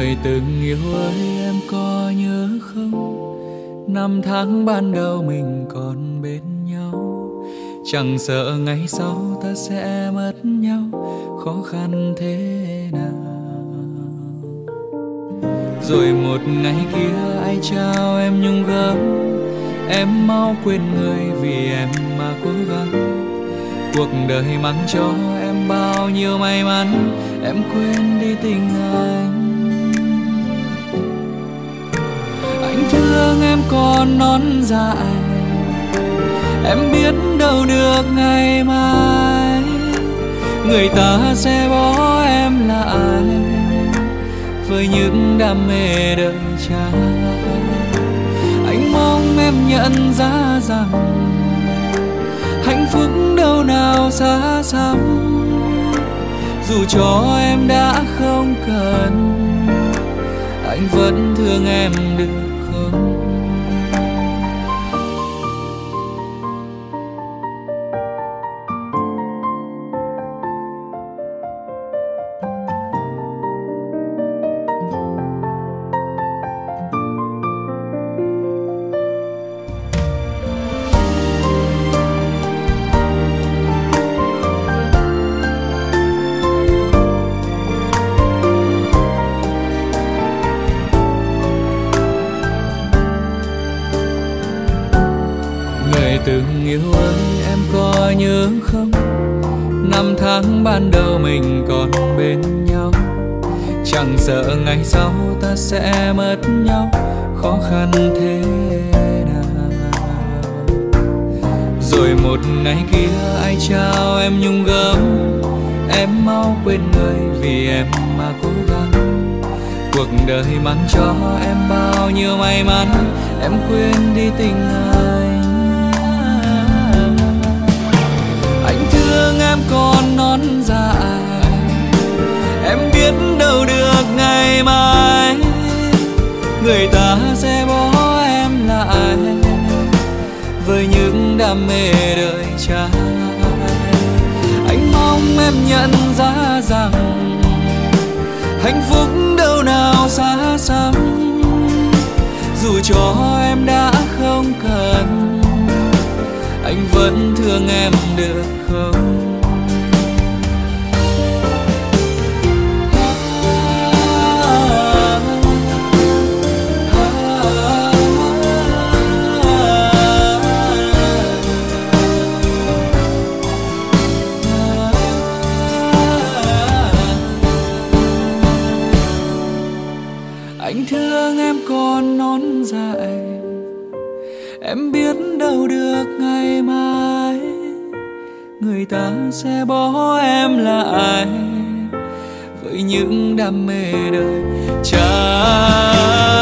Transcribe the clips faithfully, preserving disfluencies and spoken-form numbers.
Người từng yêu ơi em có nhớ không? Năm tháng ban đầu mình còn bên nhau, chẳng sợ ngày sau ta sẽ mất nhau, khó khăn thế nào. Rồi một ngày kia ai trao em nhung gấm, em mau quên người vì em mà cố gắng. Cuộc đời mang cho em bao nhiêu may mắn, em quên đi tình anh. Anh thương em còn non dại, em biết đâu được ngày mai người ta sẽ bỏ em lại với những đam mê đời trai. Anh mong em nhận ra rằng hạnh phúc đâu nào xa xăm, dù cho em đã không cần, anh vẫn thương em được không? Từng yêu ơi em có nhớ không? Năm tháng ban đầu mình còn bên nhau, chẳng sợ ngày sau ta sẽ mất nhau, khó khăn thế nào. Rồi một ngày kia ai trao em nhung gấm, em mau quên người vì em mà cố gắng. Cuộc đời mang cho em bao nhiêu may mắn, em quên đi tình anh. Anh thương em còn non dại, em biết đâu được ngày mai người ta sẽ bỏ em lại với những đam mê đời trai. Anh mong em nhận ra rằng hạnh phúc đâu nào xa xăm, dù cho em đã không cần, anh vẫn thương em được không? Anh thương em còn non dại, em biết đâu được ngày mai người ta sẽ bỏ em lại với những đam mê đời trai.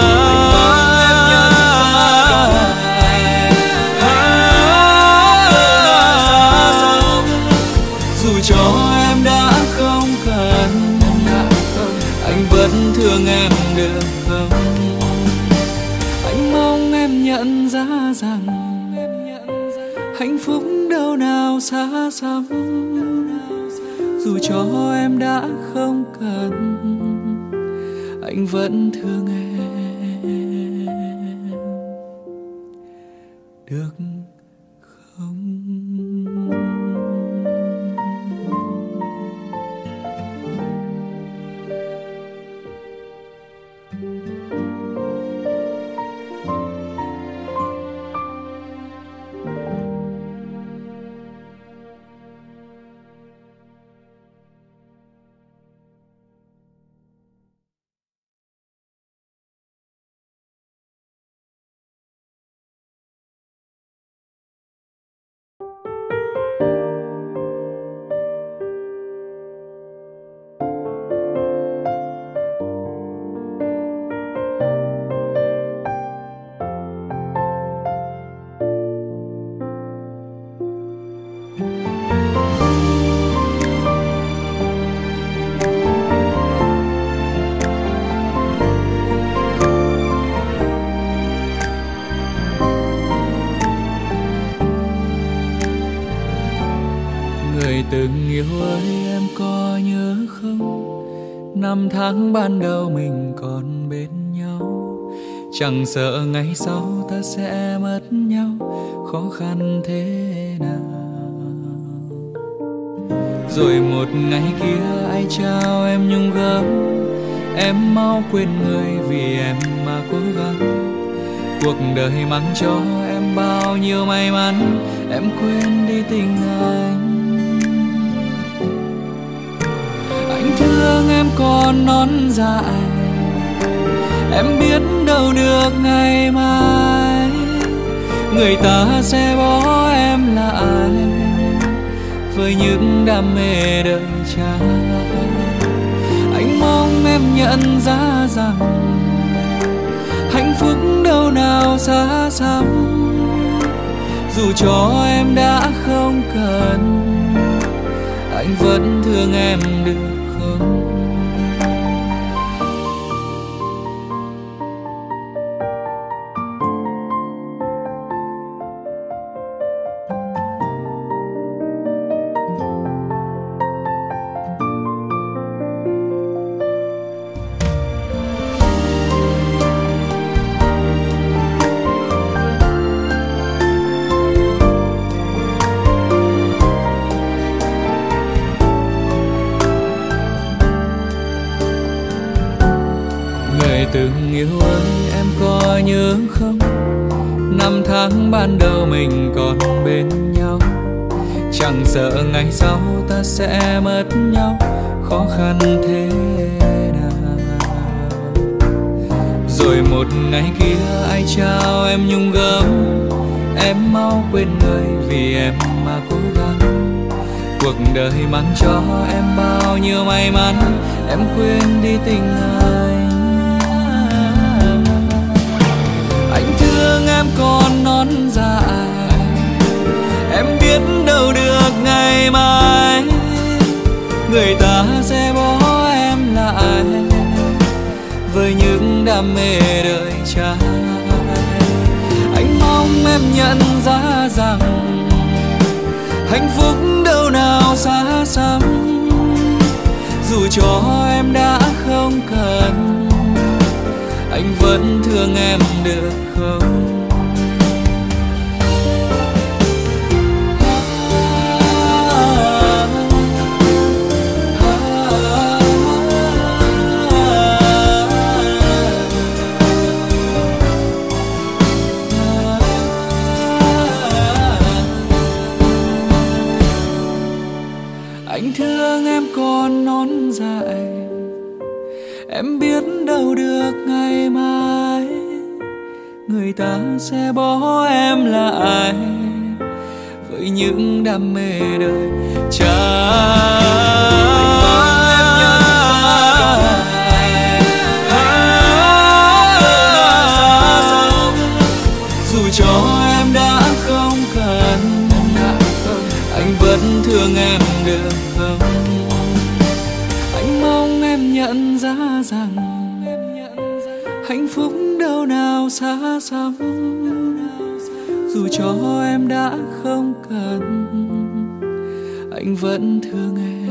Dù cho em đã không cần, anh vẫn thương em được không? Anh mong em nhận ra rằng hạnh phúc đâu nào xa xăm, dù cho em đã không cần, anh vẫn thương em được không? Người từng yêu ơi em có nhớ không? Năm tháng ban đầu mình còn bên nhau, chẳng sợ ngày sau ta sẽ mất nhau, khó khăn thế nào. Rồi một ngày kia ai trao em nhung gấm, em mau quên người vì em mà cố gắng. Cuộc đời mang cho em bao nhiêu may mắn, em quên đi tình anh. Anh thương em còn non dại, em biết đâu được ngày mai người ta sẽ bỏ em lại với những đam mê đời trai. Anh mong em nhận ra rằng hạnh phúc đâu nào xa xăm, dù cho em đã không cần, anh vẫn thương em được không? Từng yêu ơi em có nhớ không, năm tháng ban đầu mình còn bên nhau, chẳng sợ ngày sau ta sẽ mất nhau, khó khăn thế nào. Rồi một ngày kia ai trao em nhung gấm, em mau quên người vì em mà cố gắng. Cuộc đời mang cho em bao nhiêu may mắn, em quên đi tình anh. Anh thương em còn non dại, em biết đâu được ngày mai người ta sẽ bỏ em lại với những đam mê đời trai. Anh mong em nhận ra rằng hạnh phúc đâu nào xa xăm, dù cho em đã không cần, anh vẫn thương em được không? Anh thương em còn non dại, em biết đâu được ngày mai người ta sẽ bỏ em lại với những đam mê đời trai. Dù cho em đã không cần, anh vẫn thương em được không? Anh mong em nhận ra rằng hạnh phúc đâu nào xa xăm, dù cho em đã không cần, anh vẫn thương em.